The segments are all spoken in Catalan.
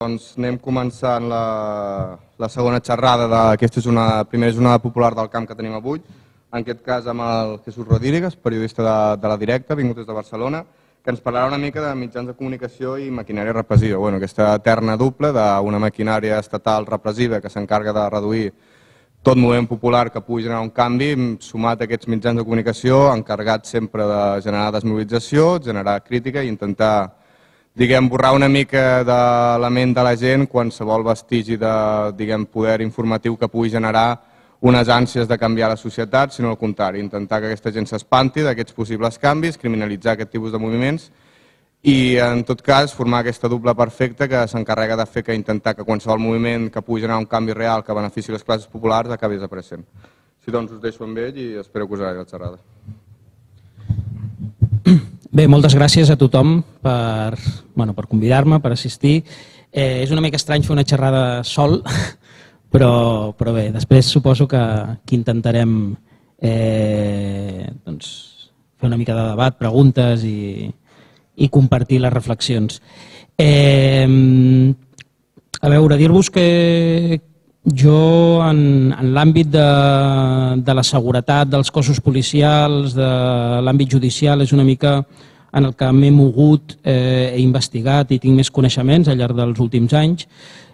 Doncs anem començant la segona xerrada d'aquesta primera jornada popular del camp que tenim avui. En aquest cas amb el Jesús Rodríguez, periodista de La Directa, vingut des de Barcelona, que ens parlarà una mica de mitjans de comunicació i maquinària repressiva. Aquesta eterna dupla d'una maquinària estatal repressiva que s'encarga de reduir tot moviment popular que pugui generar un canvi, sumat a aquests mitjans de comunicació, encarregats sempre de generar desmobilització, generar crítica i intentar borrar una mica de la ment de la gent qualsevol vestigi de poder informatiu que pugui generar unes ànsies de canviar la societat, sinó al contrari, intentar que aquesta gent s'espanti d'aquests possibles canvis, criminalitzar aquest tipus de moviments i, en tot cas, formar aquesta dupla perfecta que s'encarrega de fer que intentar que qualsevol moviment que pugui generar un canvi real que benefici les classes populars acabi desapareixent. Així doncs, us deixo amb ell i espero que us agradi la xerrada. Bé, moltes gràcies a tothom per convidar-me, per assistir. És una mica estrany fer una xerrada sol, però bé, després suposo que intentarem fer una mica de debat, preguntes i compartir les reflexions. A veure, dir-vos que jo, en l'àmbit de la seguretat, dels cossos policials, de l'àmbit judicial, és una mica en el que m'he mogut, he investigat i tinc més coneixements al llarg dels últims anys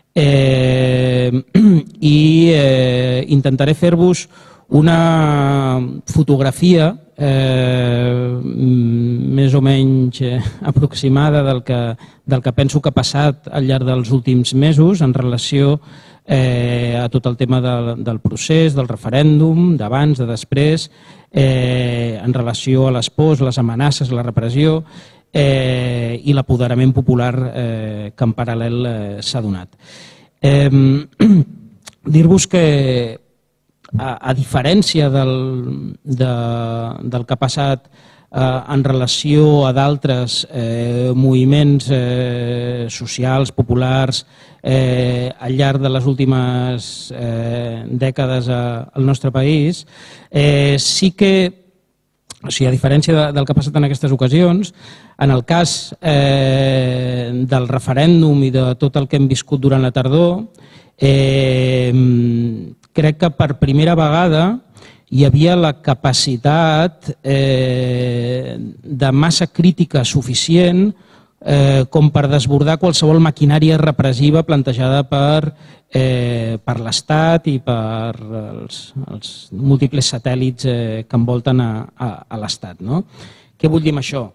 i intentaré fer-vos una fotografia més o menys aproximada del que penso que ha passat al llarg dels últims mesos en relació a tot el tema del procés, del referèndum, d'abans, de després, en relació a les pors, les amenaces, la repressió i l'apoderament popular que en paral·lel s'ha donat. Dir-vos que, a diferència del que ha passat en relació a d'altres moviments socials, populars, al llarg de les últimes dècades al nostre país, sí que, a diferència del que ha passat en aquestes ocasions, en el cas del referèndum i de tot el que hem viscut durant la tardor, crec que per primera vegada hi havia la capacitat de massa crítica suficient com per desbordar qualsevol maquinària repressiva plantejada per l'Estat i per els múltiples satèl·lits que envolten a l'Estat. Què vull dir amb això?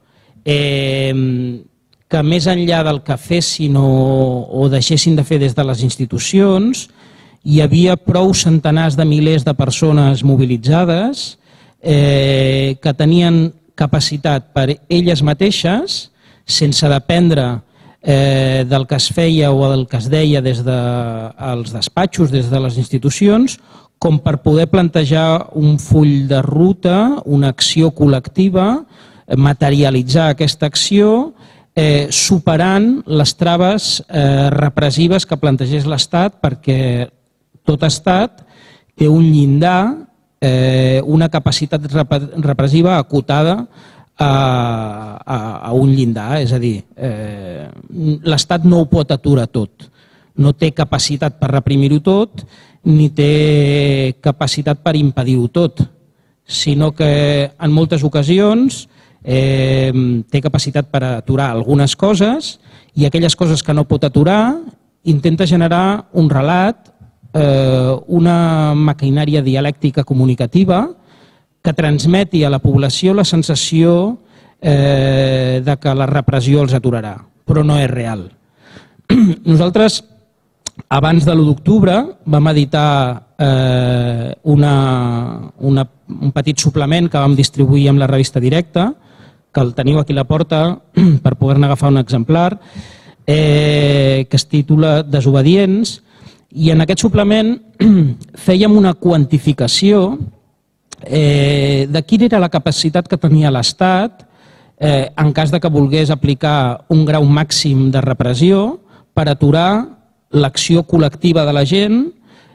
Que més enllà del que fessin o deixessin de fer des de les institucions, hi havia prou centenars de milers de persones mobilitzades que tenien capacitat per elles mateixes, sense dependre del que es feia o del que es deia des dels despatxos, des de les institucions, com per poder plantejar un full de ruta, una acció col·lectiva, materialitzar aquesta acció, superant les traves repressives que plantegés l'Estat, perquè tot Estat té un llindar, una capacitat repressiva acotada a un llindar, és a dir, l'Estat no ho pot aturar tot, no té capacitat per reprimir-ho tot, ni té capacitat per impedir-ho tot, sinó que en moltes ocasions té capacitat per aturar algunes coses i aquelles coses que no pot aturar intenta generar un relat, una maquinària dialèctica comunicativa que transmeti a la població la sensació de que la repressió els aturarà, però no és real. Nosaltres, abans de l'1 d'octubre, vam editar un petit suplement que vam distribuir amb la revista Directa, que el teniu aquí a la porta per poder-ne agafar un exemplar, que es titula Desobedients, i en aquest suplement fèiem una quantificació de quina era la capacitat que tenia l'Estat en cas que volgués aplicar un grau màxim de repressió per aturar l'acció col·lectiva de la gent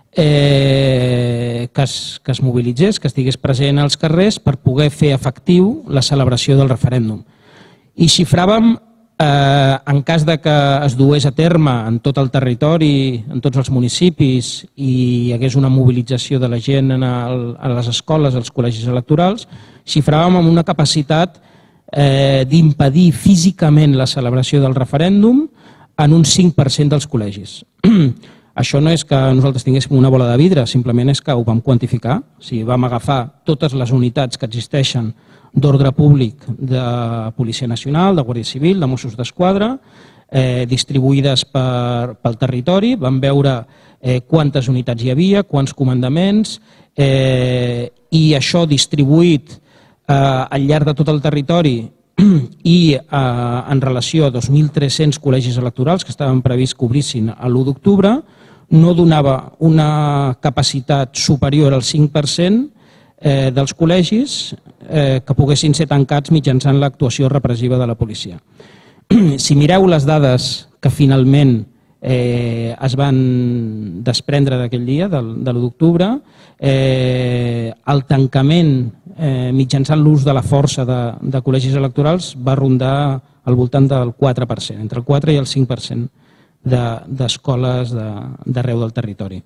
que es mobilitzés, que estigués present als carrers per poder fer efectiu la celebració del referèndum. I xifràvem En cas de que es dués a terme en tot el territori, en tots els municipis, i hi hagués una mobilització de la gent a les escoles, als col·legis electorals, xifràvem amb una capacitat d'impedir físicament la celebració del referèndum en un 5% dels col·legis. Això no és que nosaltres tinguéssim una bola de vidre, simplement és que ho vam quantificar. O sigui, vam agafar totes les unitats que existeixen d'ordre públic de Policia Nacional, de Guàrdia Civil, de Mossos d'Esquadra, distribuïdes pel territori, vam veure quantes unitats hi havia, quants comandaments, i això distribuït al llarg de tot el territori i en relació a 2.300 col·legis electorals que estaven previst que obrissin l'1 d'octubre, no donava una capacitat superior al 5% dels col·legis que poguessin ser tancats mitjançant l'actuació repressiva de la policia. Si mireu les dades que finalment es van desprendre d'aquell dia, de l'1 d'octubre, el tancament mitjançant l'ús de la força de col·legis electorals va rondar al voltant del 4%, entre el 4 i el 5% d'escoles d'arreu del territori.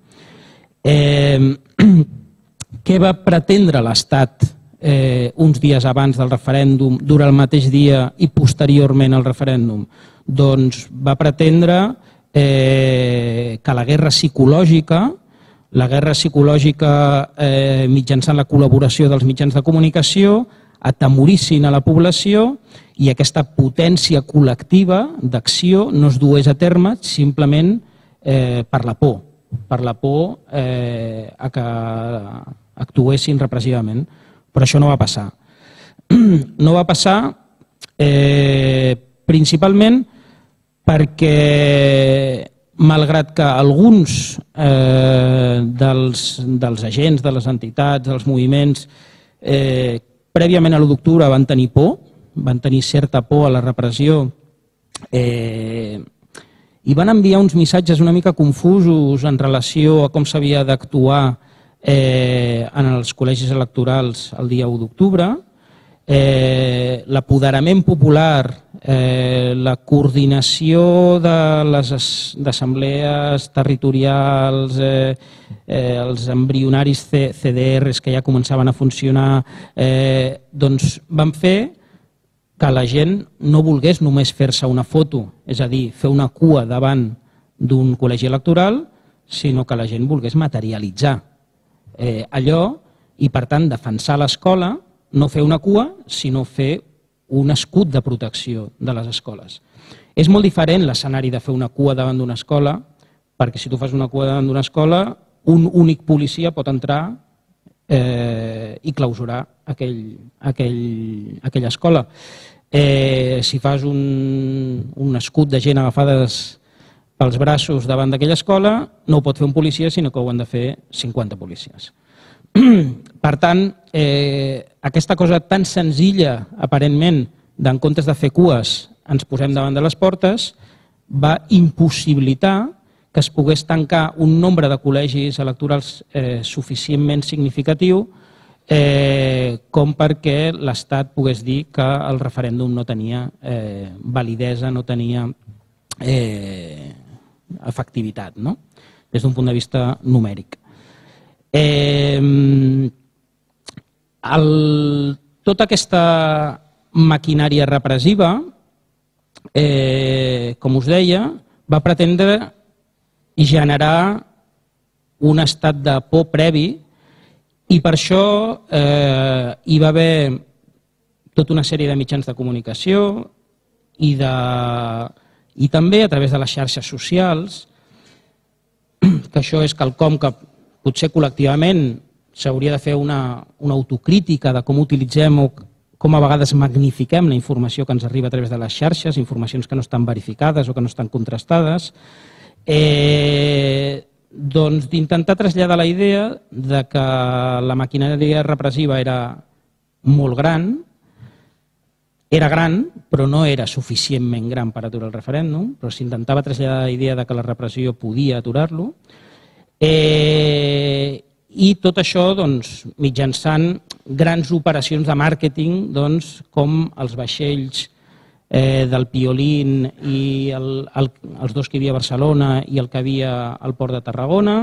Què va pretendre l'Estat uns dies abans del referèndum, durant el mateix dia i posteriorment al referèndum? Doncs va pretendre que la guerra psicològica mitjançant la col·laboració dels mitjans de comunicació, atemorissin a la població i aquesta potència col·lectiva d'acció no es dués a terme simplement per la por a que actuessin repressivament. Però això no va passar. No va passar principalment perquè, malgrat que alguns dels agents, de les entitats, dels moviments, prèviament a l'1 d'octubre van tenir por, van tenir certa por a la repressió i van enviar uns missatges una mica confusos en relació a com s'havia d'actuar en els col·legis electorals el dia 1 d'octubre. L'apoderament popular, la coordinació de les assemblees territorials, els embrionaris CDRs que ja començaven a funcionar, doncs van fer que la gent no volgués només fer-se una foto, és a dir, fer una cua davant d'un col·legi electoral, sinó que la gent volgués materialitzar allò i, per tant, defensar l'escola, no fer una cua, sinó fer un escut de protecció de les escoles. És molt diferent l'escenari de fer una cua davant d'una escola, perquè si tu fas una cua davant d'una escola, un únic policia pot entrar i clausurar aquella escola. Si fas un escut de gent agafades pels braços davant d'aquella escola, no ho pot fer un policia, sinó que ho han de fer 50 policies. Per tant, aquesta cosa tan senzilla, aparentment, d'en comptes de fer cues ens posem davant de les portes, va impossibilitar que es pogués tancar un nombre de col·legis electorals suficientment significatiu com perquè l'Estat pogués dir que el referèndum no tenia validesa, no tenia efectivitat, des d'un punt de vista numèric. Tota aquesta maquinària repressiva, com us deia, va pretendre generar un estat de por previ i per això hi va haver tota una sèrie de mitjans de comunicació i també a través de les xarxes socials, que això és quelcom que potser col·lectivament s'hauria de fer una autocrítica de com utilitzem o com a vegades magnifiquem la informació que ens arriba a través de les xarxes, informacions que no estan verificades o que no estan contrastades, doncs d'intentar traslladar la idea de que la maquinària repressiva era molt gran, però no era suficientment gran per aturar el referèndum, però s'intentava traslladar la idea de que la repressió podia aturar-lo, i tot això mitjançant grans operacions de màrqueting com els vaixells del Piolín i els dos que hi havia a Barcelona i el que hi havia al Port de Tarragona.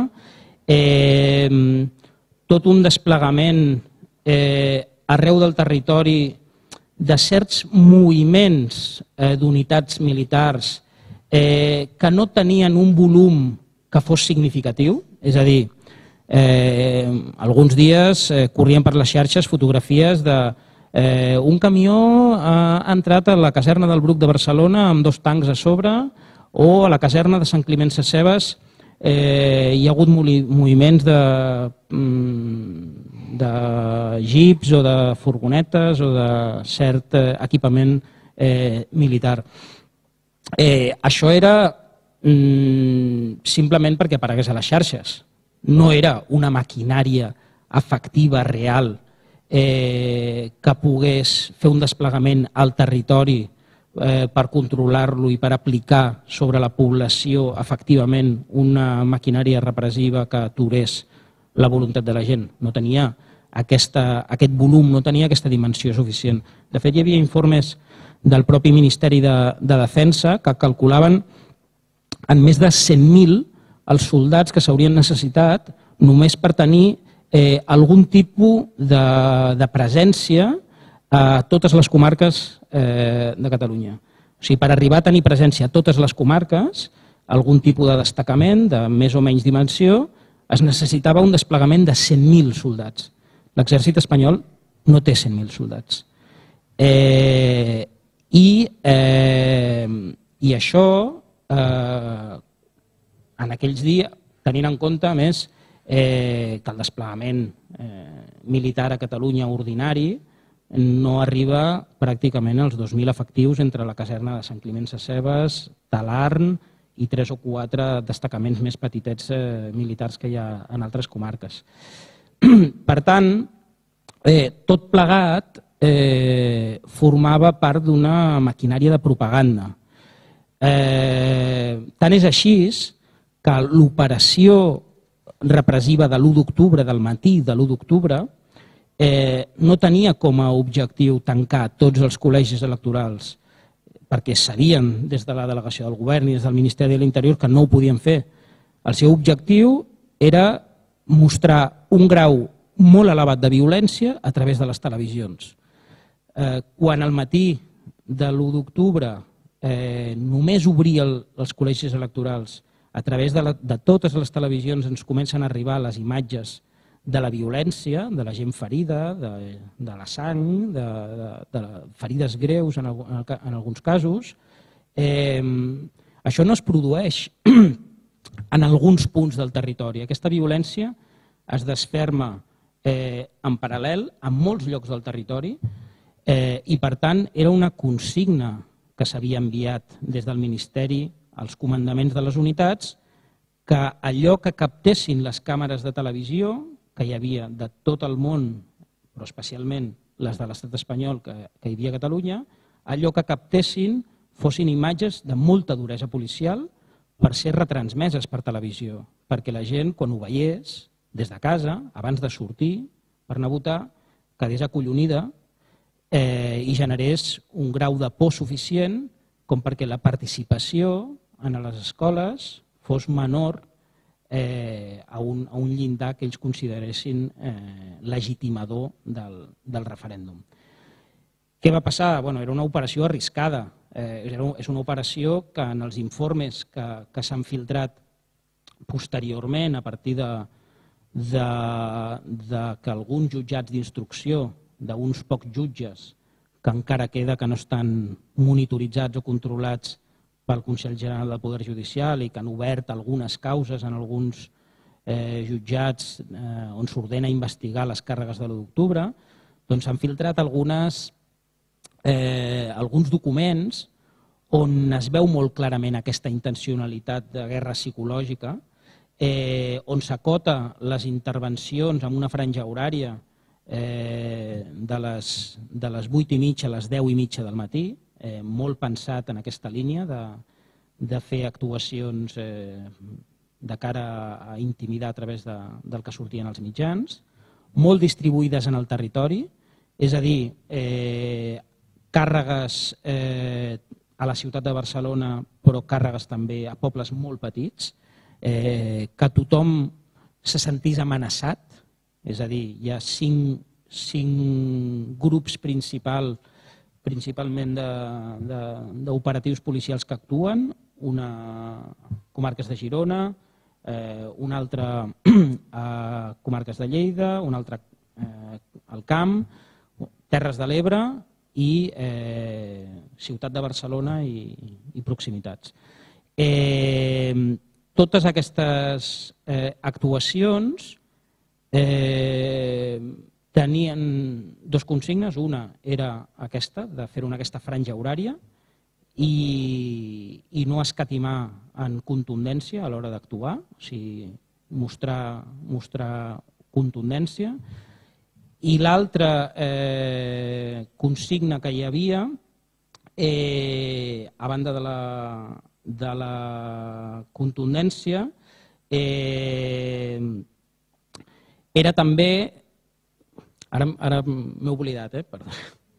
Tot un desplegament arreu del territori de certs moviments d'unitats militars que no tenien un volum que fos significatiu, és a dir, alguns dies corrien per les xarxes fotografies d'un camió ha entrat a la caserna del Bruc de Barcelona amb 2 tancs a sobre, o a la caserna de Sant Climent Sescebes hi ha hagut moviments de jeeps o de furgonetes o de cert equipament militar. Això era simplement perquè aparegués a les xarxes. No era una maquinària efectiva, real, que pogués fer un desplegament al territori per controlar-lo i per aplicar sobre la població efectivament una maquinària repressiva que aturés la voluntat de la gent. No tenia aquest volum, no tenia aquesta dimensió suficient. De fet, hi havia informes del propi Ministeri de Defensa que calculaven en més de 100.000 els soldats que s'haurien necessitat només per tenir algun tipus de presència a totes les comarques de Catalunya. O sigui, per arribar a tenir presència a totes les comarques, algun tipus de destacament de més o menys dimensió, es necessitava un desplegament de 100.000 soldats. L'exèrcit espanyol no té 100.000 soldats. I això, en aquells dies, tenint en compte, a més, que el desplegament militar a Catalunya ordinari no arriba pràcticament als 2.000 efectius entre la caserna de Sant Climent Sescebes, Talarn i 3 o 4 destacaments més petitets militars que hi ha en altres comarques. Per tant, tot plegat formava part d'una maquinària de propaganda. Tant és així que l'operació repressiva de l'1 d'octubre, del matí de l'1 d'octubre, no tenia com a objectiu tancar tots els col·legis electorals, perquè sabien des de la delegació del govern i des del Ministeri de l'Interior que no ho podien fer. El seu objectiu era mostrar un grau molt elevat de violència a través de les televisions. Quan al matí de l'1 d'octubre només obria els col·legis electorals, a través de totes les televisions ens comencen a arribar les imatges de la violència, de la gent ferida, de la sang, de ferides greus en alguns casos. Això no es produeix en alguns punts del territori. Aquesta violència es desferma en paral·lel en molts llocs del territori i, per tant, era una consigna que s'havia enviat des del Ministeri als comandaments de les unitats que allò que captessin les càmeres de televisió que hi havia de tot el món, però especialment les de l'estat espanyol que hi havia a Catalunya, allò que captessin fossin imatges de molta duresa policial per ser retransmeses per televisió, perquè la gent, quan ho veiés des de casa, abans de sortir per anar a votar, quedés acollonida i generés un grau de por suficient com perquè la participació en les escoles fos menor a un llindar que ells consideressin legitimador del referèndum. Què va passar? Era una operació arriscada. És una operació que en els informes que s'han filtrat posteriorment a partir de que alguns jutjats d'instrucció d'uns pocs jutges que encara queda que no estan monitoritzats o controlats pel Consell General del Poder Judicial i que han obert algunes causes en alguns jutjats on s'ordena investigar les càrregues de l'1 d'octubre, doncs s'han filtrat alguns documents on es veu molt clarament aquesta intencionalitat de guerra psicològica, on s'acota les intervencions en una franja horària de les 8:30 a les 10:30 del matí, molt pensat en aquesta línia de fer actuacions de cara a intimidar a través del que sortien als mitjans, molt distribuïdes en el territori, és a dir, càrregues a la ciutat de Barcelona, però càrregues també a pobles molt petits, que tothom se sentís amenaçat, és a dir, hi ha cinc grups principalment d'operatius policials que actuen, una comarques de Girona, un altre a comarques de Lleida, un altre al Camp, Terres de l'Ebre i Ciutat de Barcelona i proximitats. Totes aquestes actuacions tenien dos consignes. Una era aquesta, de fer aquesta franja horària i no escatimar en contundència a l'hora d'actuar, o sigui, mostrar contundència. I l'altra consigna que hi havia, a banda de la contundència, era també, ara m'he oblidat, perdó,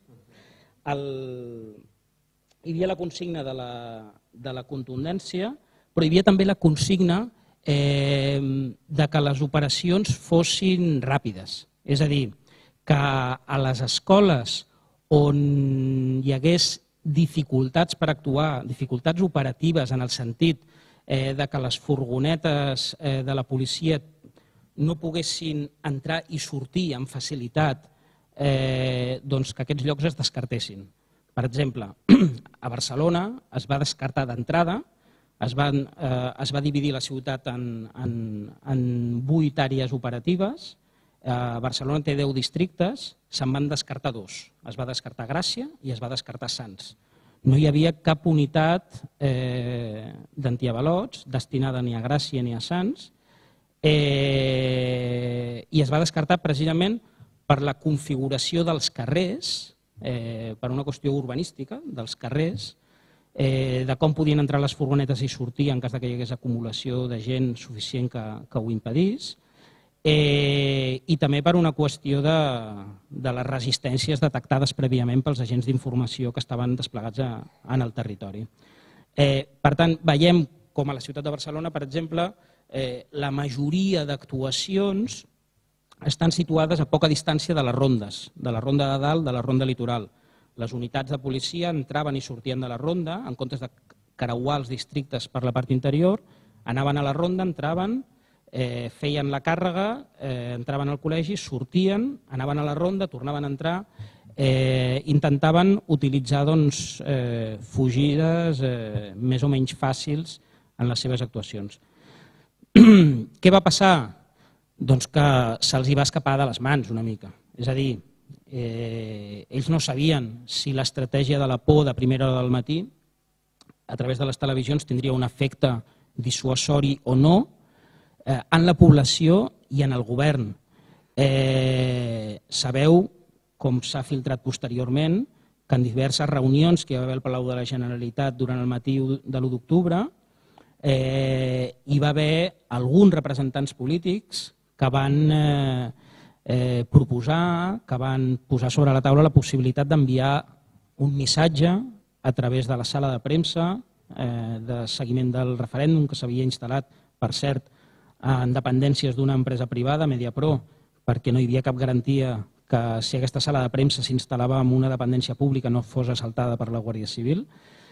hi havia la consigna de la contundència, però hi havia també la consigna de que les operacions fossin ràpides. És a dir, que a les escoles on hi hagués dificultats per actuar, dificultats operatives en el sentit que les furgonetes de la policia no poguessin entrar i sortir amb facilitat, doncs que aquests llocs es descartessin. Per exemple, a Barcelona es va descartar d'entrada, es va dividir la ciutat en 8 àrees operatives. Barcelona té 10 districtes, se'n van descartar 2. Es va descartar Gràcia i es va descartar Sants. No hi havia cap unitat d'antiavalots destinada ni a Gràcia ni a Sants i es va descartar precisament per la configuració dels carrers, per una qüestió urbanística dels carrers, de com podien entrar les furgonetes i sortir en cas que hi hagués acumulació de gent suficient que ho impedís, i també per una qüestió de les resistències detectades prèviament pels agents d'informació que estaven desplegats en el territori. Per tant, veiem com a la ciutat de Barcelona, per exemple, la majoria d'actuacions estan situades a poca distància de les rondes, de la ronda de dalt, de la ronda litoral. Les unitats de policia entraven i sortien de la ronda, en comptes de creuar els districtes per la part interior, anaven a la ronda, entraven, feien la càrrega, entraven al col·legi, sortien, anaven a la ronda, tornaven a entrar, intentaven utilitzar fugides més o menys fàcils en les seves actuacions. Què va passar? Doncs que se'ls va escapar de les mans una mica. És a dir, ells no sabien si l'estratègia de la por de primera hora del matí a través de les televisions tindria un efecte dissuasori o no en la població i en el govern. Sabeu, com s'ha filtrat posteriorment, que en diverses reunions que hi va haver al Palau de la Generalitat durant el matí de l'1 d'octubre hi va haver alguns representants polítics que van proposar, que van posar sobre la taula la possibilitat d'enviar un missatge a través de la sala de premsa de seguiment del referèndum que s'havia instal·lat, per cert, en dependències d'una empresa privada, Mediapro, perquè no hi havia cap garantia que si aquesta sala de premsa s'instal·lava en una dependència pública no fos assaltada per la Guàrdia Civil.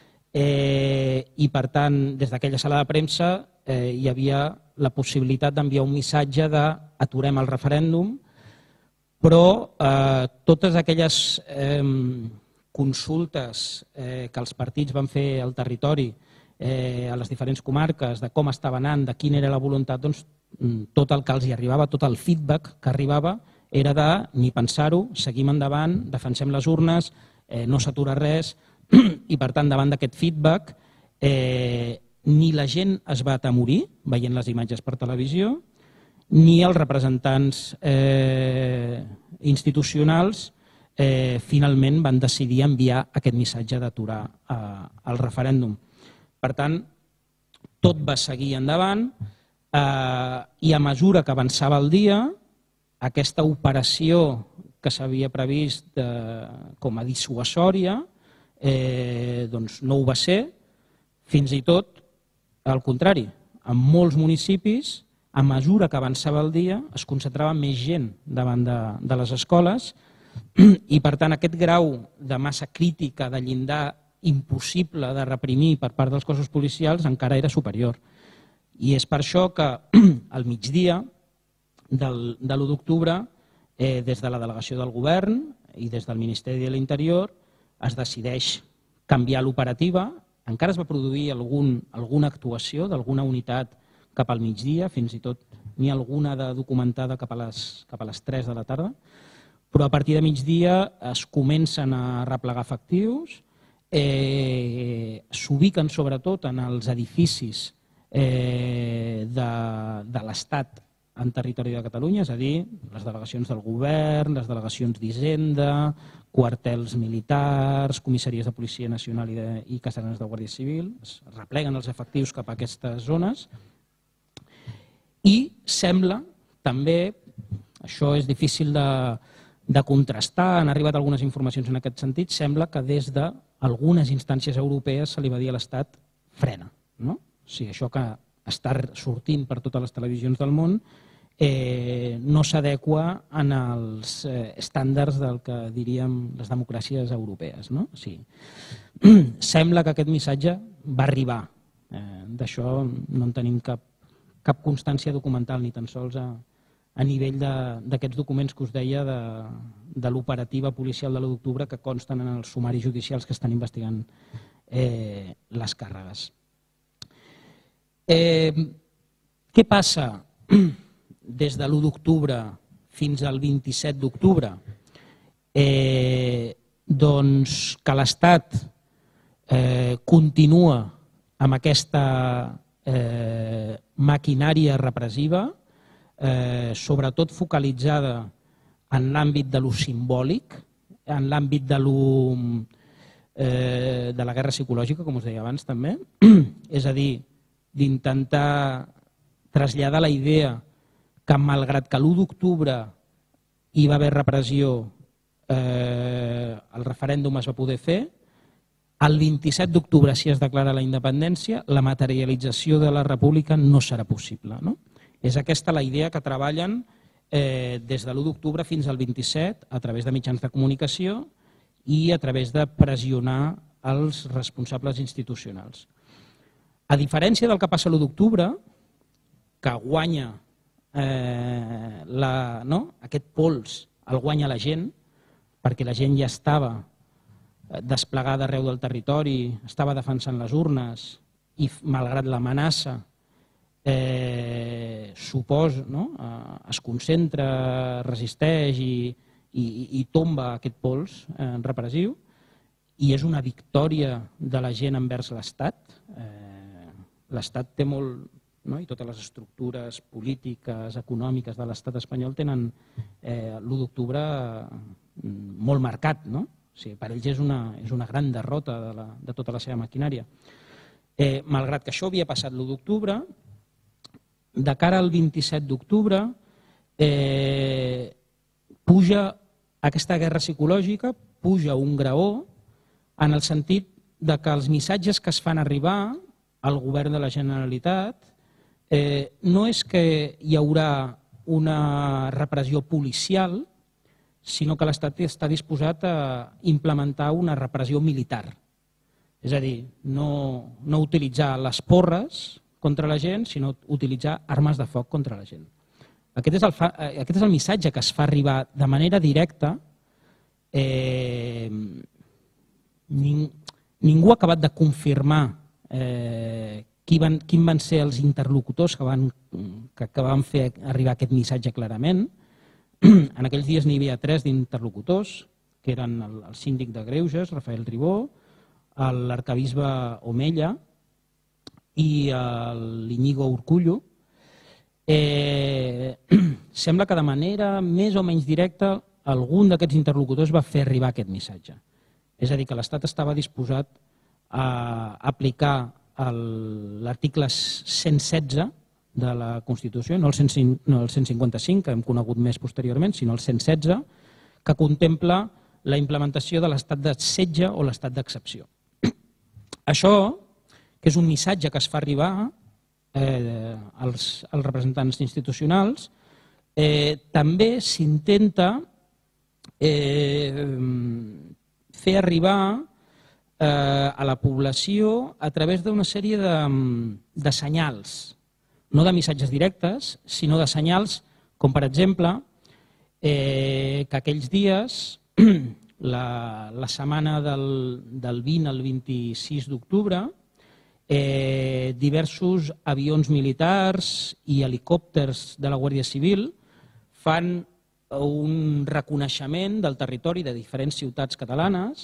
I per tant, des d'aquella sala de premsa hi havia la possibilitat d'enviar un missatge d'aturem el referèndum, però totes aquelles consultes que els partits van fer al territori, a les diferents comarques, de com estava anant, de quina era la voluntat, doncs tot el que els hi arribava, tot el feedback que arribava era de ni pensar-ho, seguim endavant, defensem les urnes, no s'atura res, i per tant davant d'aquest feedback ni la gent es va atemorir veient les imatges per televisió, ni els representants institucionals finalment van decidir enviar aquest missatge d'aturar el referèndum. Per tant, tot va seguir endavant i a mesura que avançava el dia, aquesta operació que que s'havia previst com a dissuasòria doncs no ho va ser, fins i tot al contrari. En molts municipis, a mesura que avançava el dia, es concentrava més gent davant de les escoles i, per tant, aquest grau de massa crítica, de llindar impossible de reprimir per part dels cossos policials encara era superior. I és per això que al migdia de l'1 d'octubre, des de la delegació del govern i des del Ministeri de l'Interior, es decideix canviar l'operativa. Encara es va produir alguna actuació d'alguna unitat cap al migdia, fins i tot n'hi ha alguna de documentada cap a les 3 de la tarda, però a partir de migdia es comencen a replegar efectius, s'ubiquen sobretot en els edificis de l'Estat en territori de Catalunya, és a dir, les delegacions del govern, les delegacions d'Hisenda, quartels militars, comissaries de Policia Nacional i casernes de Guàrdia Civil, es repleguen els efectius cap a aquestes zones i sembla també, això és difícil de contrastar, han arribat algunes informacions en aquest sentit, sembla que des d'algunes instàncies europees se li va dir a l'Estat frena. O sigui, això que està sortint per totes les televisions del món no s'adequa en els estàndards del que diríem les democràcies europees. Sembla que aquest missatge va arribar. D'això no en tenim cap constància documental, ni tan sols a nivell d'aquests documents que us deia de l'operativa policial de l'1 d'octubre que consten en els sumaris judicials que estan investigant les càrregues. Què passa des de l'1 d'octubre fins al 27 d'octubre? Doncs que l'Estat continua amb aquesta maquinària repressiva, sobretot focalitzada en l'àmbit de lo simbòlic, en l'àmbit de la guerra psicològica, com us deia abans també, és a dir, d'intentar traslladar la idea que malgrat que l'1 d'octubre hi va haver repressió, el referèndum es va poder fer, el 27 d'octubre, si es declara la independència, la materialització de la república no serà possible. És aquesta la idea que treballen des de l'1 d'octubre fins al 27 a través de mitjans de comunicació i a través de pressionar els responsables institucionals. A diferència del que passa l'1 d'octubre, que guanya aquest pols, el guanya la gent, perquè la gent ja estava desplegada arreu del territori, estava defensant les urnes i malgrat l'amenaça es concentra, resisteix i tomba aquest pols repressiu i és una victòria de la gent envers l'Estat. L'Estat té molt, i totes les estructures polítiques, econòmiques de l'Estat espanyol tenen l'1 d'octubre molt marcat. Per ells és una gran derrota de tota la seva maquinària. Malgrat que això havia passat l'1 d'octubre, de cara al 27 d'octubre puja aquesta guerra psicològica, puja un graó en el sentit que els missatges que es fan arribar al govern de la Generalitat no és que hi haurà una repressió policial, sinó que l'Estat està disposat a implementar una repressió militar. És a dir, no utilitzar les porres contra la gent, sinó utilitzar armes de foc contra la gent. Aquest és el missatge que es fa arribar de manera directa. Ningú ha acabat de confirmar quins van ser els interlocutors que van fer arribar aquest missatge clarament. En aquells dies n'hi havia 3 d'interlocutors, que eren el síndic de Greuges, Rafael Ribó, l'arquebisbe Omella i l'Iñigo Urkullu. Sembla que de manera més o menys directa algun d'aquests interlocutors va fer arribar aquest missatge. És a dir, que l'Estat estava disposat a aplicar l'article 116 de la Constitució, no el 155, que hem conegut més posteriorment, sinó el 116, que contempla la implementació de l'estat de setge o l'estat d'excepció. Això, que és un missatge que es fa arribar als representants institucionals, també s'intenta fer arribar a la població a través d'una sèrie de senyals, no de missatges directes, sinó de senyals com, per exemple, que aquells dies, la setmana del 20 al 26 d'octubre, diversos avions militars i helicòpters de la Guàrdia Civil fan un reconeixement del territori de diferents ciutats catalanes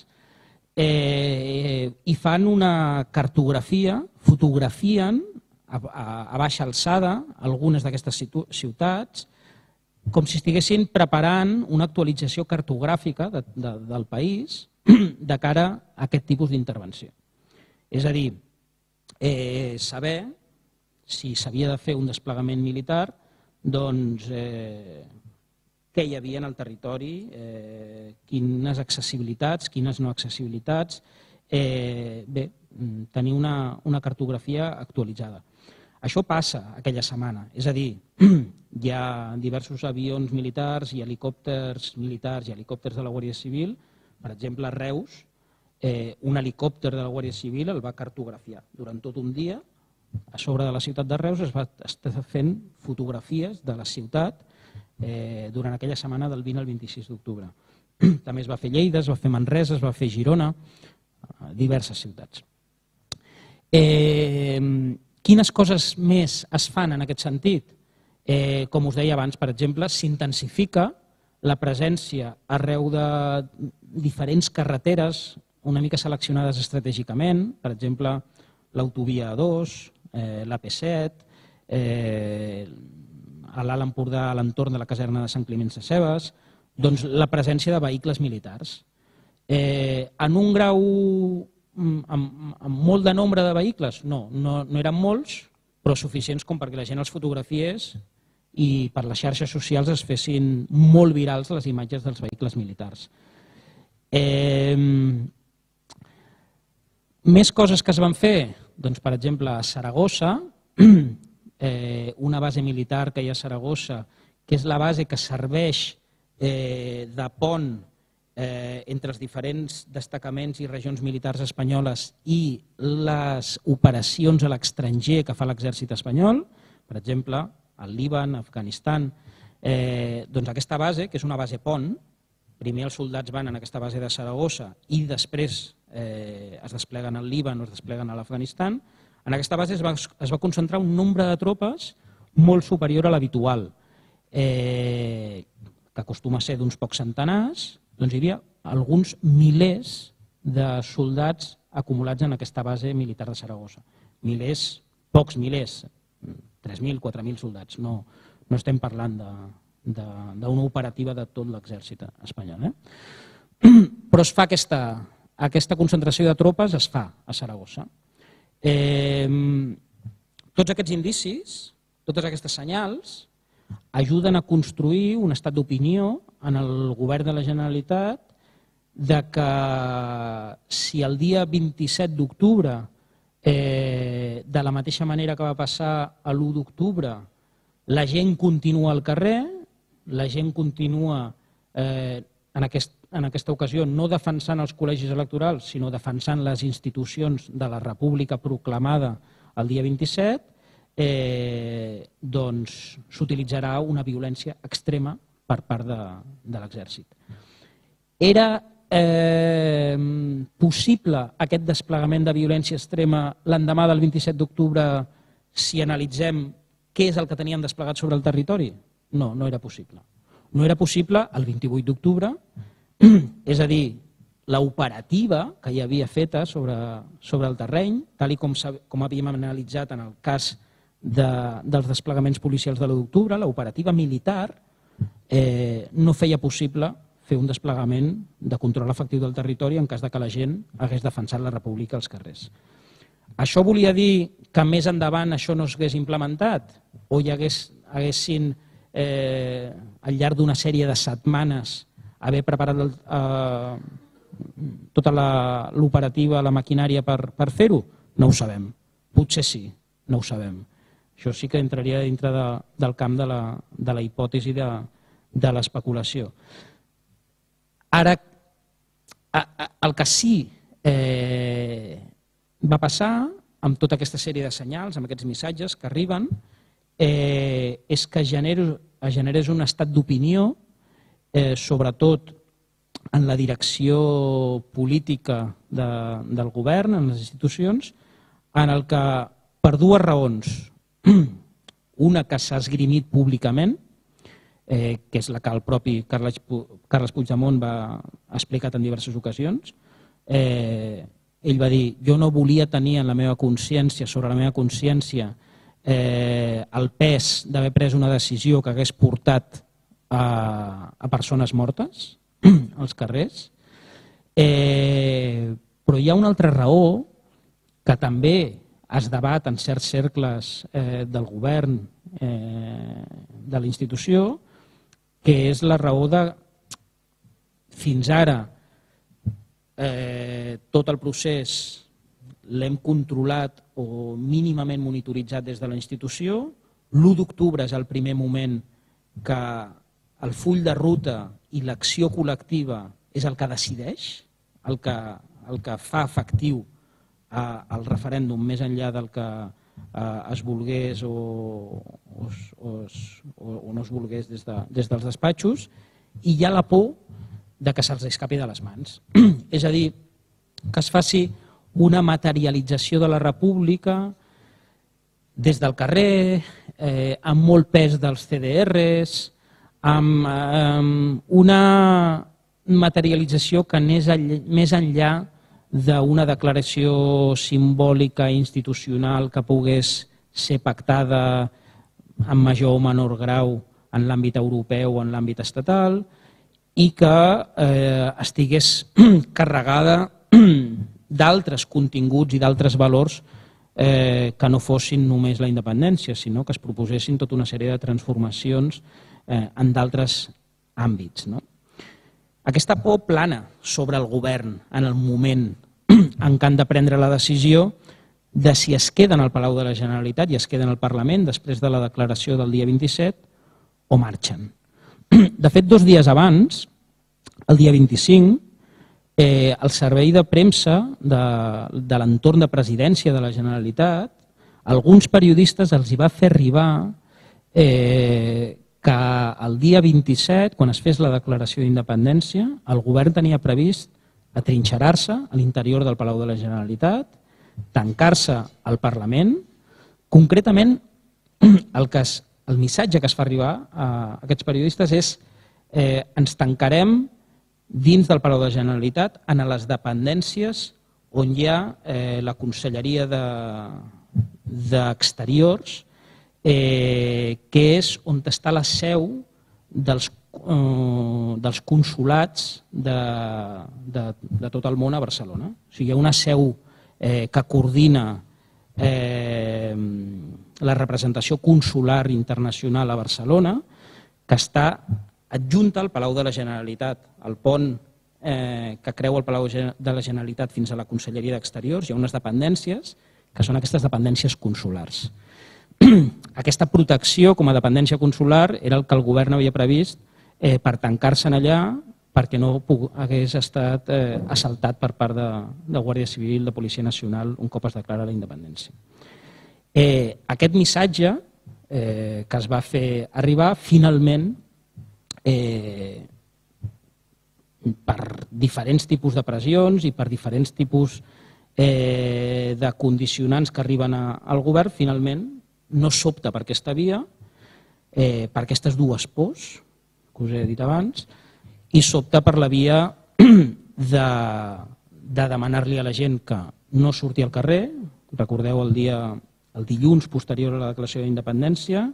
i fan una cartografia, fotografien a baixa alçada algunes d'aquestes ciutats com si estiguessin preparant una actualització cartogràfica del país de cara a aquest tipus d'intervenció. És a dir, saber si s'havia de fer un desplegament militar, doncs què hi havia en el territori, quines accessibilitats, quines no accessibilitats, bé, tenir una cartografia actualitzada. Això passa aquella setmana, és a dir, hi ha diversos avions militars i helicòpters militars i helicòpters de la Guàrdia Civil, per exemple, a Reus, un helicòpter de la Guàrdia Civil el va cartografiar. Durant tot un dia, a sobre de la ciutat de Reus, es va estar fent fotografies de la ciutat durant aquella setmana del 20 al 26 d'octubre. També es va fer Lleida, es va fer Manresa, es va fer Girona, diverses ciutats. Quines coses més es fan en aquest sentit? Com us deia abans, per exemple, s'intensifica la presència arreu de diferents carreteres una mica seleccionades estratègicament, per exemple, l'autovia A2, l'AP7, a l'Alt Empordà, a l'entorn de la caserna de Sant Climent Sescebes, doncs la presència de vehicles militars. En un grau, amb molt de nombre de vehicles? No eren molts, però suficients com perquè la gent els fotografiés i per les xarxes socials es fessin molt virals les imatges dels vehicles militars. Més coses que es van fer? Doncs, per exemple, a Saragossa, una base militar que hi ha a Saragossa, que és la base que serveix de pont entre els diferents destacaments i regions militars espanyoles i les operacions a l'estranger que fa l'exèrcit espanyol, per exemple, al Líban, Afganistan. Doncs aquesta base, que és una base pont, primer els soldats van en aquesta base de Saragossa i després es despleguen al Líban o es despleguen a l'Afganistan. En aquesta base es va concentrar un nombre de tropes molt superior a l'habitual, que acostuma a ser d'uns pocs centenars. Doncs hi havia alguns milers de soldats acumulats en aquesta base militar de Saragossa. Milers, pocs milers, 3.000, 4.000 soldats. No estem parlant d'una operativa de tot l'exèrcit espanyol. Però es fa aquesta concentració de tropes, es fa a Saragossa. Tots aquests indicis, totes aquestes senyals, ajuden a construir un estat d'opinió en el govern de la Generalitat de que si el dia 27 d'octubre, de la mateixa manera que va passar l'1 d'octubre, la gent continua al carrer, la gent continua en aquesta ocasió no defensant els col·legis electorals, sinó defensant les institucions de la República proclamada el dia 27, doncs s'utilitzarà una violència extrema per part de l'exèrcit. Era possible aquest desplegament de violència extrema l'endemà del 27 d'octubre si analitzem què és el que teníem desplegat sobre el territori? No era possible. No era possible el 28 d'octubre, és a dir, l'operativa que hi havia feta sobre el terreny, tal com havíem analitzat en el cas dels desplegaments policials de l'1 d'octubre, l'operativa militar no feia possible fer un desplegament de control efectiu del territori en cas que la gent hagués defensat la República als carrers. Això volia dir que més endavant això no s'hagués implementat o hi haguessin al llarg d'una sèrie de setmanes haver preparat tota l'operativa, la maquinària per fer-ho? No ho sabem. Potser sí, no ho sabem. Això sí que entraria dintre del camp de la hipòtesi de l'especulació. Ara, el que sí va passar amb tota aquesta sèrie de senyals, amb aquests missatges que arriben, és que generés un estat d'opinió, sobretot en la direcció política del govern, en les institucions, en el que, per dues raons, una que s'ha esgrimit públicament, que és la que el propi Carles Puigdemont va explicar en diverses ocasions, ell va dir: jo no volia tenir en la meva consciència, sobre la meva consciència, el pes d'haver pres una decisió que hagués portat a persones mortes als carrers. Però hi ha una altra raó que també es debat en certs cercles del govern, de la institució, que és la raó de, fins ara, tot el procés l'hem controlat o mínimament monitoritzat des de la institució. L'1 d'octubre és el primer moment que el full de ruta i l'acció col·lectiva és el que decideix, el que fa efectiu el referèndum més enllà del que es volgués o no es volgués des dels despatxos, i hi ha la por que se'ls escapi de les mans. És a dir, que es faci una materialització de la república des del carrer, amb molt pes dels CDRs, amb una materialització que anés més enllà d'una declaració simbòlica institucional que pogués ser pactada en major o menor grau en l'àmbit europeu o en l'àmbit estatal, i que estigués carregada d'altres continguts i d'altres valors que no fossin només la independència, sinó que es proposessin tota una sèrie de transformacions en d'altres àmbits. Aquesta por plana sobre el govern en el moment en què han de prendre la decisió de si es queden al Palau de la Generalitat i es queden al Parlament després de la declaració del dia 27 o marxen. De fet, 2 dies abans, el dia 25, el servei de premsa de l'entorn de presidència de la Generalitat, alguns periodistes els hi va fer arribar que el dia 27, quan es fes la declaració d'independència, el govern tenia previst atrinxerar-se a l'interior del Palau de la Generalitat, tancar-se al Parlament. Concretament, el missatge que es fa arribar a aquests periodistes és: ens tancarem dins del Palau de la Generalitat en les dependències on hi ha la Conselleria d'Exteriors, que és on està la seu dels consulats de tot el món a Barcelona. O sigui, hi ha una seu que coordina la representació consular internacional a Barcelona, que està adjunta al Palau de la Generalitat, al pont que creua el Palau de la Generalitat fins a la Conselleria d'Exteriors. Hi ha unes dependències que són aquestes dependències consulars. Aquesta protecció com a dependència consular era el que el govern havia previst per tancar-se allà perquè no hagués estat assaltat per part de Guàrdia Civil, de Policia Nacional, un cop es declara la independència. Aquest missatge que es va fer arribar, finalment, per diferents tipus de pressions i per diferents tipus de condicionants que arriben al govern, finalment no s'opta per aquesta via, per aquestes dues pors que us he dit abans, i s'opta per la via de demanar-li a la gent que no surti al carrer. Recordeu el dilluns posterior a la declaració d'independència,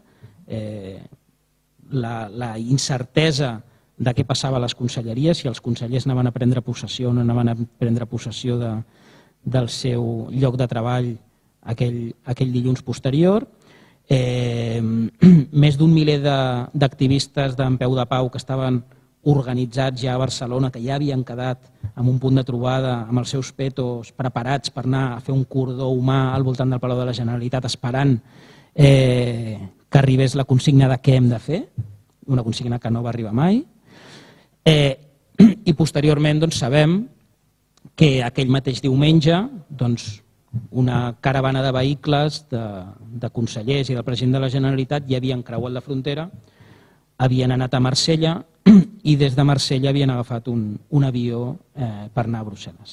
la incertesa de què passava a les conselleries, si els consellers anaven a prendre possessió o no anaven a prendre possessió del seu lloc de treball aquell dilluns posterior. Més d'un miler d'activistes d'en Peu de Pau que estaven organitzats ja a Barcelona, que ja havien quedat en un punt de trobada amb els seus petos preparats per anar a fer un cordó humà al voltant del Palau de la Generalitat esperant que arribés la consigna de què hem de fer, una consigna que no va arribar mai. I posteriorment sabem que aquell mateix diumenge una caravana de vehicles de consellers i del president de la Generalitat ja havien creuat la frontera, havien anat a Marsella i des de Marsella havien agafat un avió per anar a Brussel·les.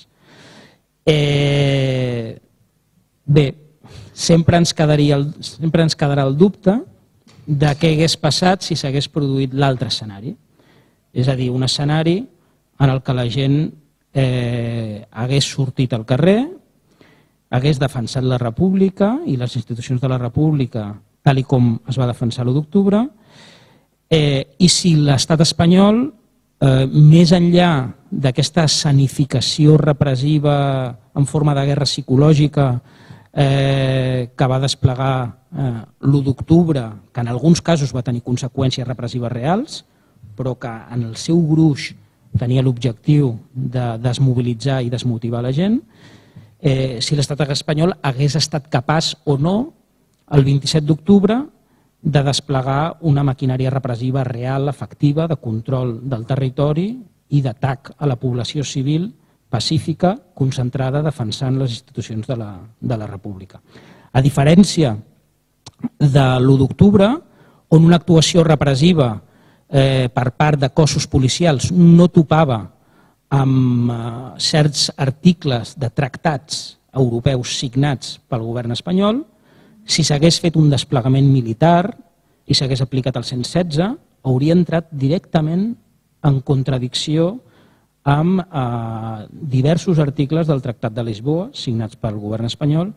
Bé, sempre ens quedarà el dubte de què hagués passat si s'hagués produït l'altre escenari. És a dir, un escenari en el que la gent hagués sortit al carrer, hagués defensat la República i les institucions de la República tal com es va defensar l'1 d'octubre, i si l'estat espanyol, més enllà d'aquesta escenificació repressiva en forma de guerra psicològica que va desplegar l'1 d'octubre, que en alguns casos va tenir conseqüències repressives reals, però que en el seu gruix tenia l'objectiu de desmobilitzar i desmotivar la gent, si l'estat espanyol hagués estat capaç o no el 27 d'octubre de desplegar una maquinària repressiva real, efectiva, de control del territori i d'atac a la població civil pacífica concentrada defensant les institucions de la República. A diferència de l'1 d'octubre, on una actuació repressiva per part de cossos policials no topava amb certs articles de tractats europeus signats pel govern espanyol, si s'hagués fet un desplegament militar i s'hagués aplicat el 116, hauria entrat directament en contradicció amb diversos articles del Tractat de Lisboa, signats pel govern espanyol,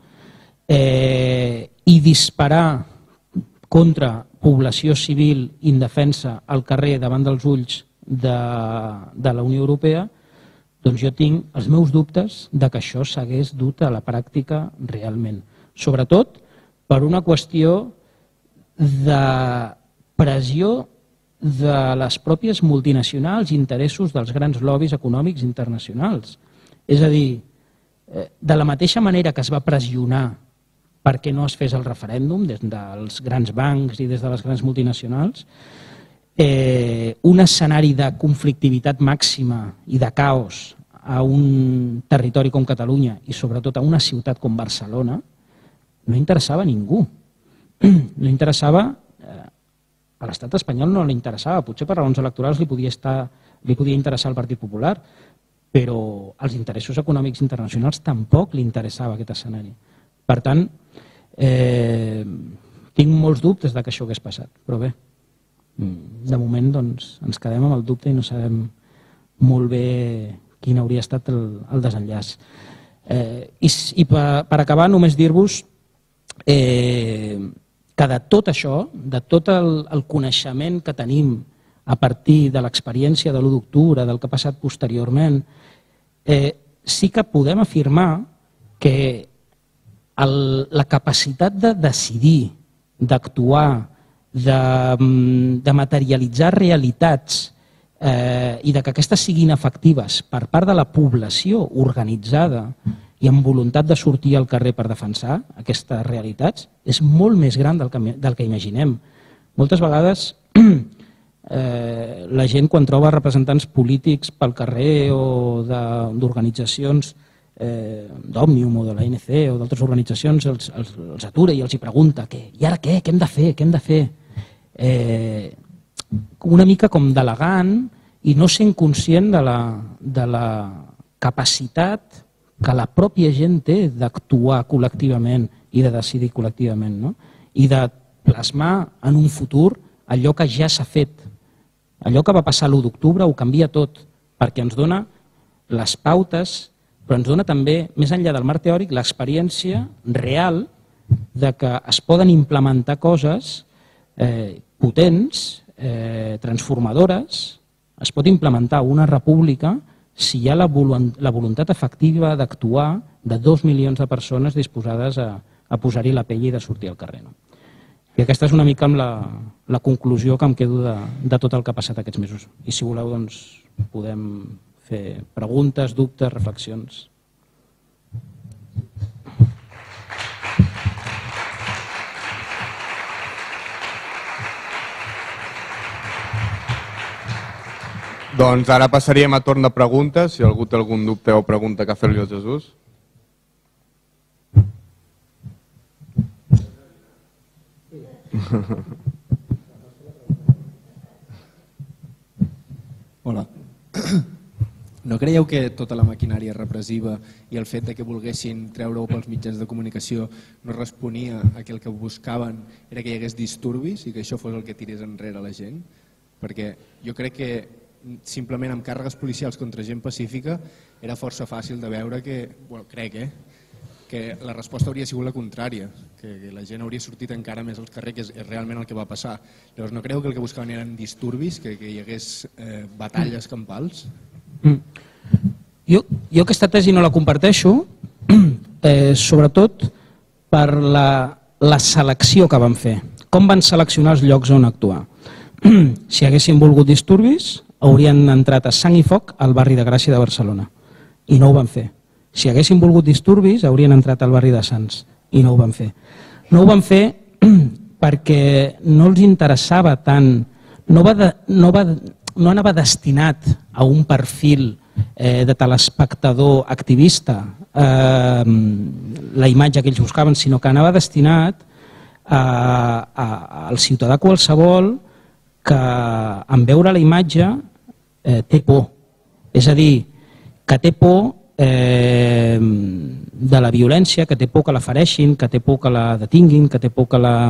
i disparar contra població civil indefensa al carrer davant dels ulls de la Unió Europea, doncs jo tinc els meus dubtes que això s'hagués dut a la pràctica realment. Sobretot per una qüestió de pressió de les pròpies multinacionals i interessos dels grans lobbies econòmics internacionals. És a dir, de la mateixa manera que es va pressionar perquè no es fes el referèndum des dels grans bancs i des de les grans multinacionals, un escenari de conflictivitat màxima i de caos a un territori com Catalunya i sobretot a una ciutat com Barcelona no interessava a ningú. No interessava, a l'estat espanyol no li interessava, potser per raons electorals li podia interessar al Partit Popular, però als interessos econòmics internacionals tampoc li interessava aquest escenari. Per tant, tinc molts dubtes que això hagués passat, però bé, de moment ens quedem amb el dubte i no sabem molt bé quin hauria estat el desenllaç. I per acabar només dir-vos que de tot això, de tot el coneixement que tenim a partir de l'experiència de l'1 d'octubre, del que ha passat posteriorment, sí que podem afirmar que la capacitat de decidir, d'actuar, de materialitzar realitats i que aquestes siguin efectives per part de la població organitzada i amb voluntat de sortir al carrer per defensar aquestes realitats és molt més gran del que imaginem. Moltes vegades la gent quan troba representants polítics pel carrer o d'organitzacions d'Òmnium o de l'ANC o d'altres organitzacions els atura i els pregunta i ara què? Què hem de fer? Què hem de fer? Una mica com delegant i no sent conscient de la capacitat que la pròpia gent té d'actuar col·lectivament i de decidir col·lectivament i de plasmar en un futur allò que ja s'ha fet. Allò que va passar l'1 d'octubre ho canvia tot perquè ens dona les pautes, però ens dona també, més enllà del marc teòric, l'experiència real de que es poden implementar coses potents, transformadores, es pot implementar una república si hi ha la voluntat efectiva d'actuar de 2 milions de persones disposades a posar-hi la pell i de sortir al carrer. I aquesta és una mica amb la conclusió que em quedo de tot el que ha passat aquests mesos. I si voleu, doncs, podem fer preguntes, dubtes, reflexions. Doncs ara passaríem a torn de preguntes, si algú té algun dubte o pregunta que fer-li al Jesús. Hola. No creieu que tota la maquinària repressiva i el fet de que volguessin treure-ho pels mitjans de comunicació no responia a que el que buscaven era que hi hagués disturbis i que això fos el que tirés enrere la gent? Perquè jo crec que simplement amb càrregues policials contra gent pacífica era força fàcil de veure que, bueno, crec, que la resposta hauria sigut la contrària, que la gent hauria sortit encara més als carrers, que és realment el que va passar. Llavors, no creu que el que buscaven eren disturbis, que hi hagués batalles campals? Jo aquesta tesi no la comparteixo, sobretot per la selecció que van fer. Com van seleccionar els llocs on actuar? Si haguessin volgut disturbis, haurien entrat a sang i foc al barri de Gràcia de Barcelona, i no ho van fer. Si haguessin volgut disturbis, haurien entrat al barri de Sants, i no ho van fer. No ho van fer perquè no els interessava tant, no anava destinat a un perfil de telespectador activista la imatge que ells buscaven, sinó que anava destinat al ciutadà qualsevol que en veure la imatge té por. És a dir, que té por de la violència, que té por que la fereixin, que té por que la detinguin, que té por que la...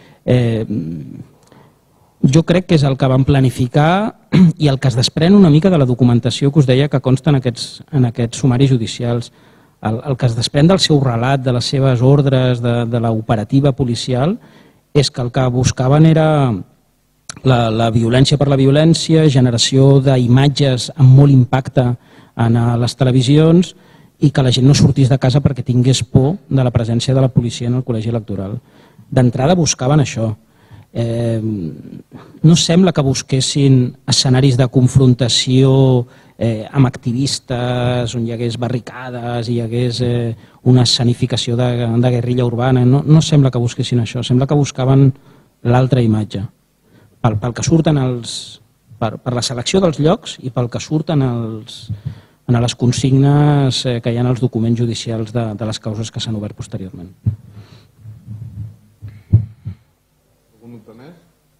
Jo crec que és el que van planificar i el que es desprèn una mica de la documentació que us deia que consta en aquests sumaris judicials. El que es desprèn del seu relat, de les seves ordres, de l'operativa policial, és que el que buscaven era la violència per la violència, generació d'imatges amb molt impacte en les televisions i que la gent no sortís de casa perquè tingués por de la presència de la policia en el col·legi electoral. D'entrada buscaven això. No sembla que busquessin escenaris de confrontació amb activistes on hi hagués barricades i hi hagués una escenificació de guerrilla urbana. No sembla que busquessin això, sembla que buscaven l'altra imatge. Pel que surten per la selecció dels llocs i pel que surten en les consignes que hi ha en els documents judicials de les causes que s'han obert posteriorment. Algun dubte més?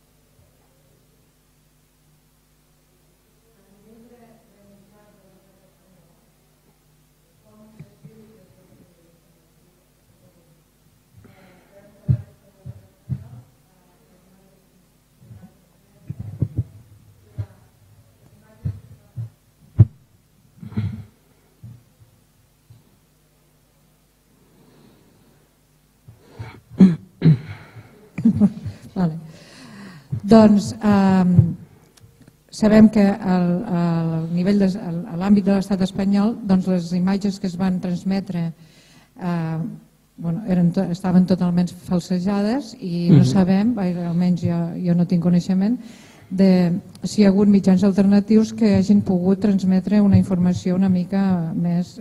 Vale. Doncs sabem que a l'àmbit de l'estat espanyol les imatges que es van transmetre estaven totalment falsejades i no sabem, almenys jo no tinc coneixement, de si hi ha hagut mitjans alternatius que hagin pogut transmetre una informació una mica més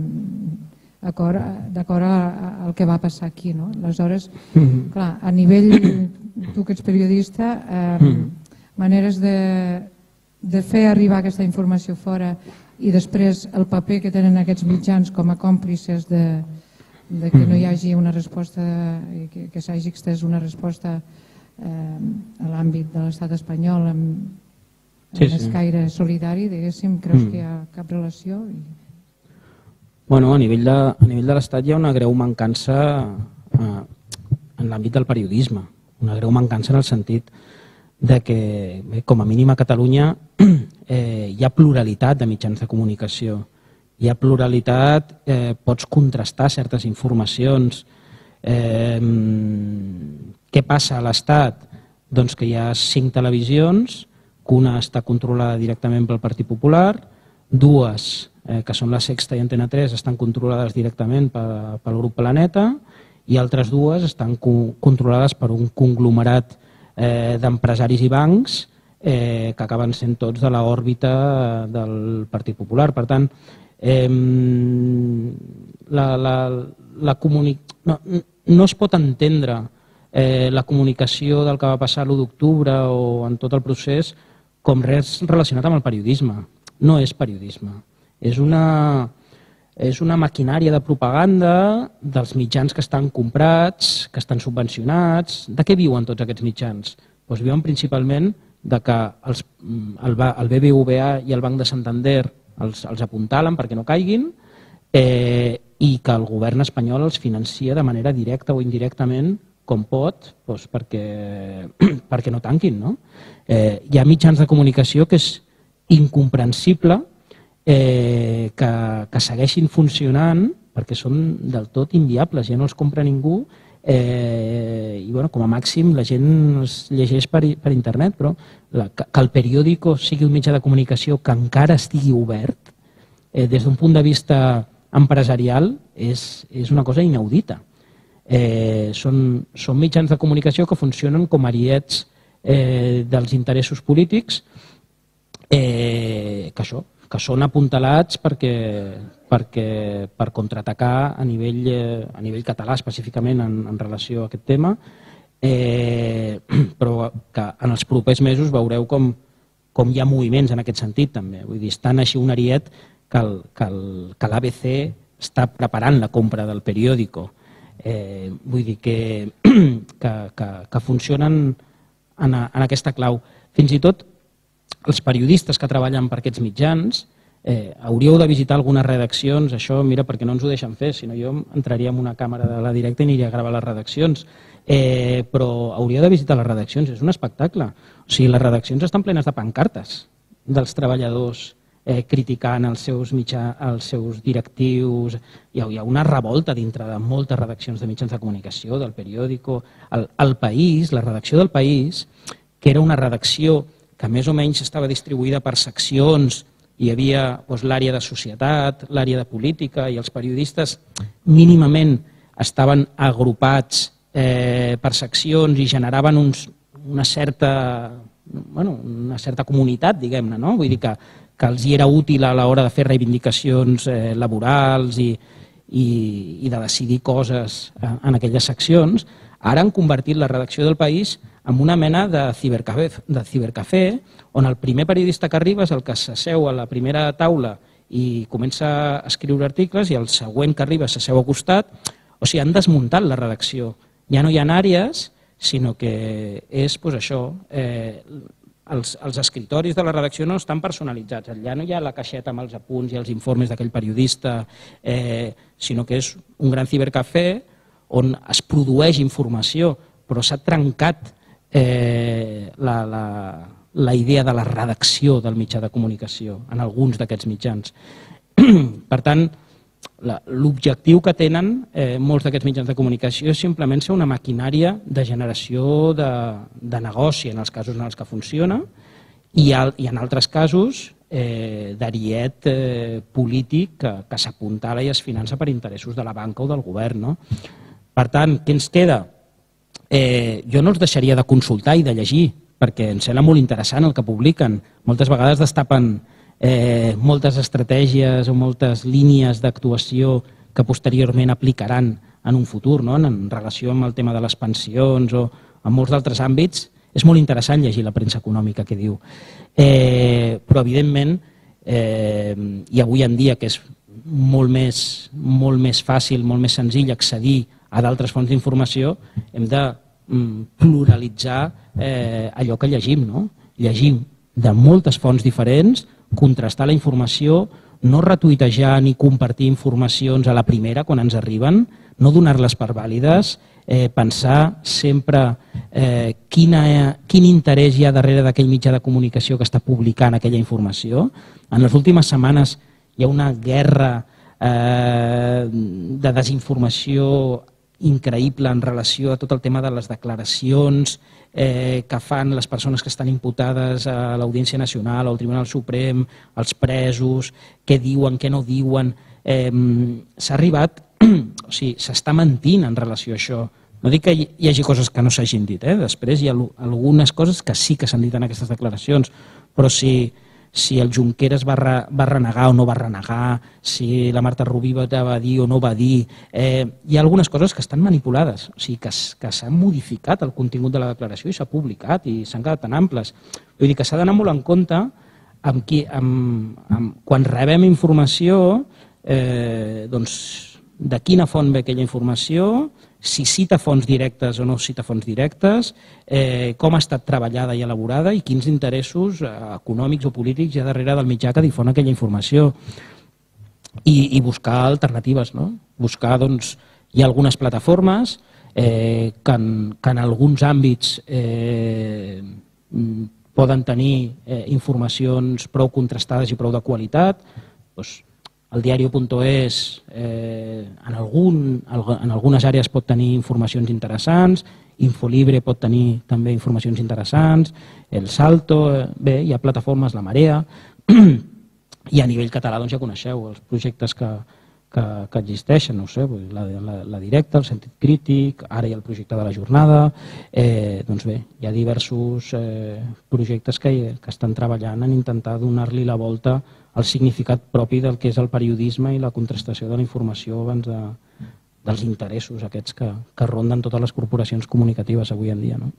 d'acord al que va passar aquí. Aleshores, clar, a nivell, tu que ets periodista, maneres de fer arribar aquesta informació fora i després el paper que tenen aquests mitjans com a còmplices de que no hi hagi una resposta, que s'hagi extès una resposta a l'àmbit de l'estat espanyol amb escaire solidari, diguéssim, creus que hi ha cap relació? Bueno, a nivell de l'Estat hi ha una greu mancança en l'àmbit del periodisme, una greu mancança en el sentit de que, com a mínim a Catalunya, hi ha pluralitat de mitjans de comunicació, hi ha pluralitat, pots contrastar certes informacions. Què passa a l'Estat? Doncs que hi ha 5 televisions, que una està controlada directament pel Partit Popular, 2, que són la Sexta i Antena 3, estan controlades directament pel grup Planeta, i altres dues estan controlades per un conglomerat d'empresaris i bancs que acaben sent tots de l'òrbita del Partit Popular. Per tant, no es pot entendre la comunicació del que va passar l'1 d'octubre o en tot el procés com res relacionat amb el periodisme. No és periodisme. És una maquinària de propaganda dels mitjans que estan comprats, que estan subvencionats. De què viuen tots aquests mitjans? Doncs viuen principalment de que el BBVA i el Banc de Santander els apuntalen perquè no caiguin i que el govern espanyol els financia de manera directa o indirectament com pot perquè no tanquin. Hi ha mitjans de comunicació que és incomprensible que segueixin funcionant perquè són del tot inviables, ja no els compra ningú i com a màxim la gent els llegeix per internet, però que el periòdico sigui un mitjà de comunicació que encara estigui obert des d'un punt de vista empresarial és una cosa inaudita. Són mitjans de comunicació que funcionen com ariets dels interessos polítics que són apuntalats per contraatacar a nivell català específicament en relació a aquest tema, però que en els propers mesos veureu com hi ha moviments en aquest sentit també. Vull dir, estan així un ariet que l'ABC està preparant la compra del periòdico. Vull dir que funcionen en aquesta clau. Fins i tot els periodistes que treballen per aquests mitjans hauríeu de visitar algunes redaccions, això mira perquè no ens ho deixen fer, si no jo entraria en una càmera de la directa i aniria a gravar les redaccions, però hauríeu de visitar les redaccions, és un espectacle. O sigui, les redaccions estan plenes de pancartes dels treballadors criticant els seus directius. Hi ha una revolta dintre de moltes redaccions de mitjans de comunicació, del periòdico. El País, la redacció del País, que era una redacció que més o menys estava distribuïda per seccions, hi havia l'àrea de societat, l'àrea de política, i els periodistes mínimament estaven agrupats per seccions i generaven una certa comunitat, diguem-ne, no? Vull dir que els hi era útil a l'hora de fer reivindicacions laborals i de decidir coses en aquelles seccions. Ara han convertit la redacció del País en una mena de cibercafè on el primer periodista que arriba és el que s'asseu a la primera taula i comença a escriure articles i el següent que arriba s'asseu al costat. O sigui, han desmuntat la redacció. Ja no hi ha àrees, sinó que és això. Els escritoris de la redacció no estan personalitzats. Allà no hi ha la caixeta amb els apunts i els informes d'aquell periodista, sinó que és un gran cibercafè on es produeix informació, però s'ha trencat la idea de la redacció del mitjà de comunicació en alguns d'aquests mitjans. Per tant, l'objectiu que tenen molts d'aquests mitjans de comunicació és simplement ser una maquinària de generació de negoci en els casos en els que funciona i en altres casos d'ariet polític que s'apuntala i es finança per interessos de la banca o del govern. Per tant, què ens queda? Jo no els deixaria de consultar i de llegir, perquè em sembla molt interessant el que publiquen. Moltes vegades destapen moltes estratègies o moltes línies d'actuació que posteriorment aplicaran en un futur, en relació amb el tema de les pensions o en molts d'altres àmbits. És molt interessant llegir la premsa econòmica que diu. Però, evidentment, i avui en dia que és molt més fàcil, molt més senzill accedir a d'altres fonts d'informació, hem de pluralitzar allò que llegim. Llegim de moltes fonts diferents, contrastar la informació, no retuitejar ni compartir informacions a la primera quan ens arriben, no donar-les per vàlides, pensar sempre quin interès hi ha darrere d'aquell mitjà de comunicació que està publicant aquella informació. En les últimes setmanes hi ha una guerra de desinformació increïble en relació a tot el tema de les declaracions que fan les persones que estan imputades a l'Audiència Nacional o al Tribunal Suprem, els presos, què diuen, què no diuen. S'ha arribat o sigui, s'està mentint en relació a això. No dic que hi hagi coses que no s'hagin dit, després hi ha algunes coses que sí que s'han dit en aquestes declaracions, però si el Junqueras va renegar o no va renegar, si la Marta Rovira va dir o no va dir, hi ha algunes coses que estan manipulades, o sigui, que s'ha modificat el contingut de la declaració i s'ha publicat i s'han quedat tan amples. Vull dir que s'ha d'anar molt en compte quan rebem informació, doncs, de quina font ve aquella informació, si cita fonts directes o no cita fonts directes, com ha estat treballada i elaborada i quins interessos econòmics o polítics hi ha darrere del mitjà que difon aquella informació. I buscar alternatives, no? Buscar, doncs, hi ha algunes plataformes que en alguns àmbits poden tenir informacions prou contrastades i prou de qualitat. El diario.es en algunes àrees pot tenir informacions interessants, Infolibre pot tenir també informacions interessants, El Salto, bé, hi ha plataformes, La Marea, i a nivell català ja coneixeu els projectes que existeixen, no sé, la Directa, el Sentit Crític, ara hi ha el projecte de la Jornada, doncs bé, hi ha diversos projectes que estan treballant en intentar donar-li la volta al significat propi del que és el periodisme i la contrastació de la informació abans dels interessos aquests que ronden totes les corporacions comunicatives avui en dia.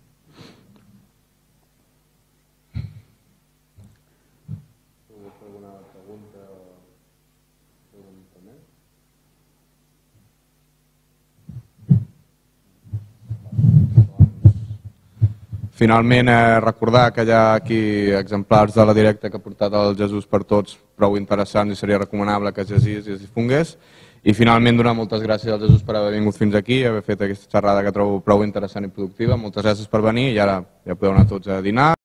Finalment, recordar que hi ha aquí exemplars de la Directa que ha portat el Jesús per Tots prou interessants i seria recomanable que es llegís i es difongués. I finalment donar moltes gràcies al Jesús per haver vingut fins aquí i haver fet aquesta xerrada que trobo prou interessant i productiva. Moltes gràcies per venir i ara ja podeu anar tots a dinar.